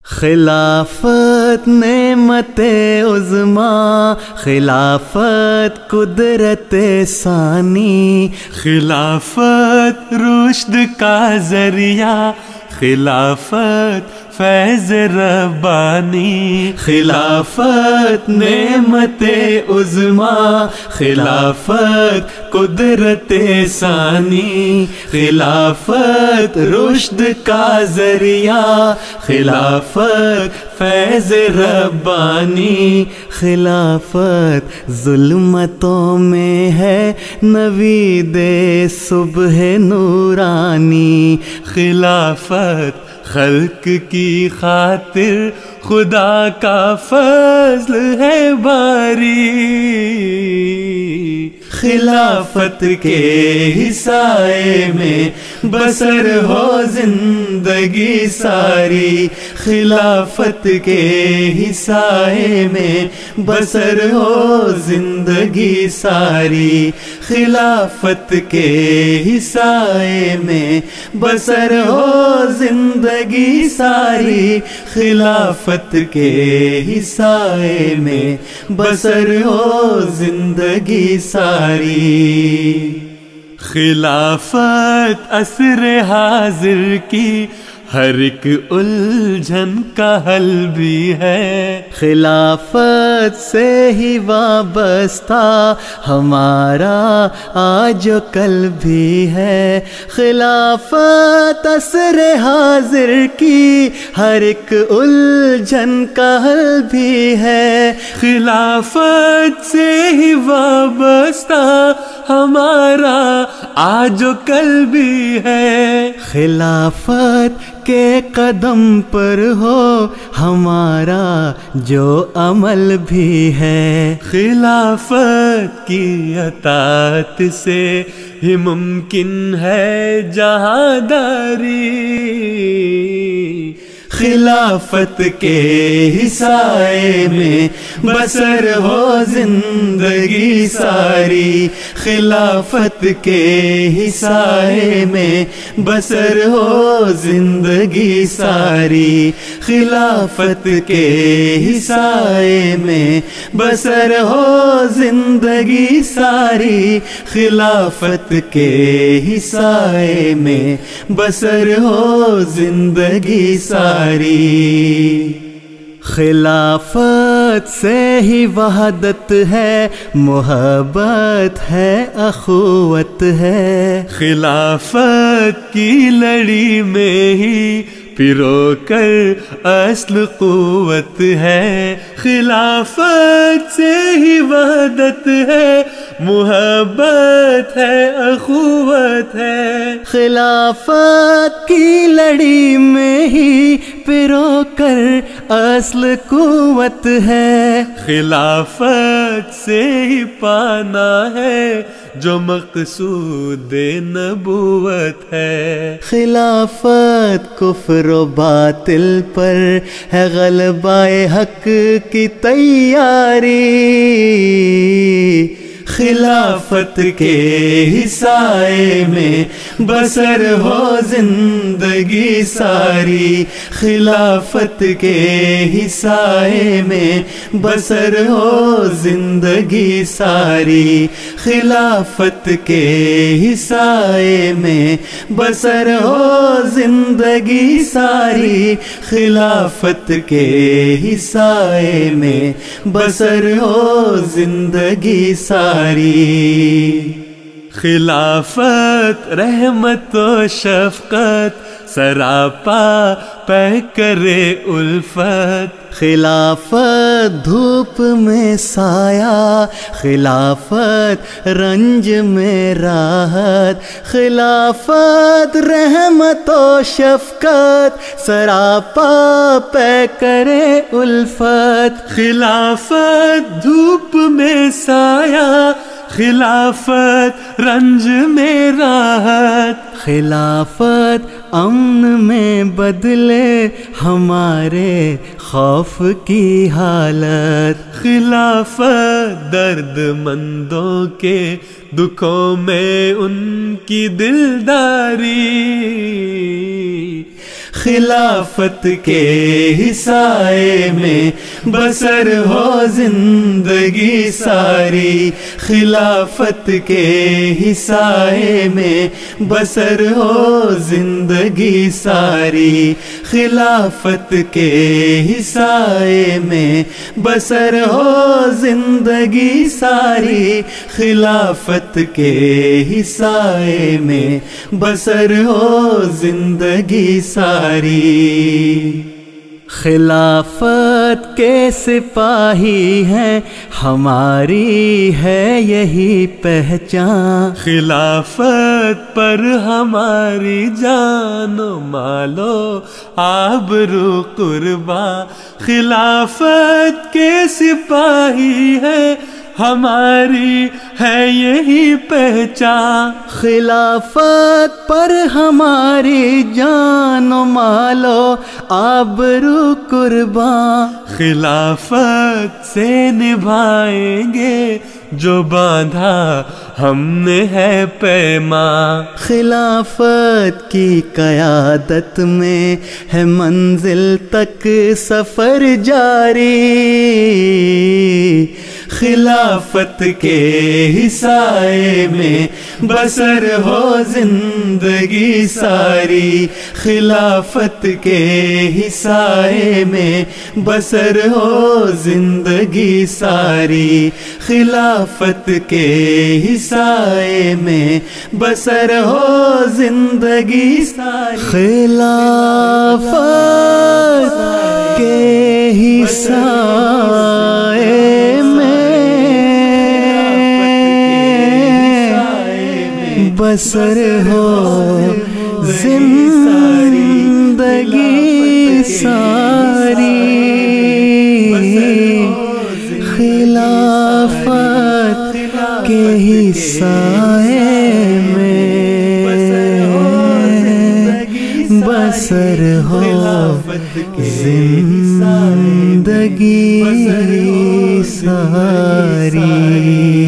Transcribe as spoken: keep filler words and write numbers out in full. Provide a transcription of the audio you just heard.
خلافت نعمت عظمیٰ، خلافت قدرت ثانی، خلافت رشد کا ذریعہ، خلافت فیض ربانی، خلافت نعمت عظمیٰ، خلافت قدرت ثانی، خلافت رشد کا ذریعہ، خلافت فیض ربانی، خلافت ظلمتوں میں ہے نوید صبح نورانی، خلافت خلق کی خاطر خدا کا فضل ہے باری، خلافت کے سائے میں بسر ہو زندگی ساری، خلافت کے سائے میں بسر ہو زندگی ساری، خلافت کے سائے میں بسر ہو زندگی ساری، خلافت کے سائے میں بسر ہو زندگی ساری۔ خلافت عصر حاضر کی ہر ایک الجھن کا حل بھی ہے، خلافت سے ہی وابستہ ہمارا آج و کل بھی ہے، خلافت عصر حاضر کی ہر ایک الجھن کا حل بھی ہے، خلافت سے ہی وابستہ ہمارا آج و کل بھی ہے، خلافت کے قدم پر ہو ہمارا جو عمل بھی ہے، خلافت کی اطاعت سے ہی ممکن ہے جہانداری، خلافت کے سائے میں بسر ہو زندگی ساری، خلافت کے سائے میں بسر ہو زندگی ساری، خلافت کے سائے میں بسر ہو زندگی ساری، خلافت کے سائے میں بسر ہو زندگی ساری۔ خلافت سے ہی وحدت ہے، محبت ہے، اخوت ہے، خلافت کی لڑی میں ہی پرو کر اصل قوت ہے، خلافت سے ہی وحدت ہے، محبت ہے، اخوت ہے، خلافت کی لڑی میں ہی پرو کر اصل قوت ہے، خلافت سے ہی پانا ہے جو مقصود نبوت ہے، خلافت کفر و باطل پر ہے غلبہ حق کی تیاری، خلافت کے سائے میں بسر ہو زندگی ساری، خلافت کے سائے میں بسر ہو زندگی ساری، خلافت کے سائے میں بسر ہو زندگی ساری، خلافت کے سائے میں بسر ہو زندگی ساری۔ خلافت رحمت و شفقت سراپا پہ کرے الفت، خلافت دھوپ میں سایہ، خلافت رنج میں راحت، خلافت رحمت و شفقت سراپا پہ کرے الفت، خلافت دھوپ میں سایہ، خلافت رنج میں راحت، خلافت امن میں بدلے ہمارے خوف کی حالت، خلافت درد مندوں کے دکھوں میں ان کی دلداری، خلافت کے ہی سائے میں بسر ہو زندگی ساری، خلافت کے ہی سائے میں بسر ہو زندگی ساری، خلافت کے ہی سائے میں بسر ہو زندگی ساری، خلافت کے ہی سائے میں بسر ہو زندگی ساری۔ خلافت کے سپاہی ہیں ہماری ہے یہی پہچان، خلافت پر ہماری جان و مال و آبرو قربان، خلافت کے سپاہی ہیں ہماری ہے یہی پہچان، خلافت پر ہماری جان و مال و آبرو قربان، خلافت سے نبھائیں گے جو باندھا ہم نے ہے پیمان، خلافت کی قیادت میں ہے منزل تک سفر جاری، خلافت کے ہی سائے میں بسر ہو زندگی ساری، خلافت کے ہی سائے میں بسر ہو زندگی ساری، خلافت کے ہی سائے میں بسر ہو زندگی ساری، خلافت کے ہی سائے میں بسر ہو زندگی ساری، خلافت کے ہی سائے میں بسر ہو زندگی ساری۔